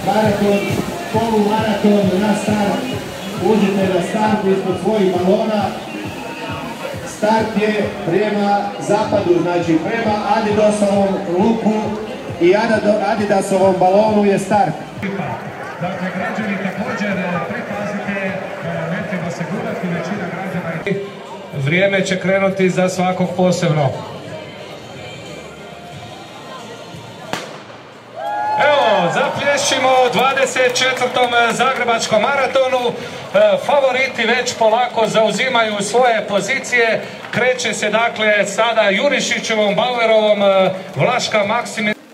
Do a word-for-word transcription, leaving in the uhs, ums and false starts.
maraton, polumaraton na start. Uđite na start ispod svojih balona. Start je prema zapadu, znači prema Adidasovom luku i Adidasovom balonu je start. Dakle, građani također pripazite, nemojte osigurati, većina građana. Vrijeme će krenuti za svakog posebno. Evo, zaplješćimo dvadeset četvrtom Zagrebačkom maratonu. Favoriti već polako zauzimaju svoje pozicije. Kreće se dakle sada Jurišićevom, Bauerovom, Vlaška Maksimir.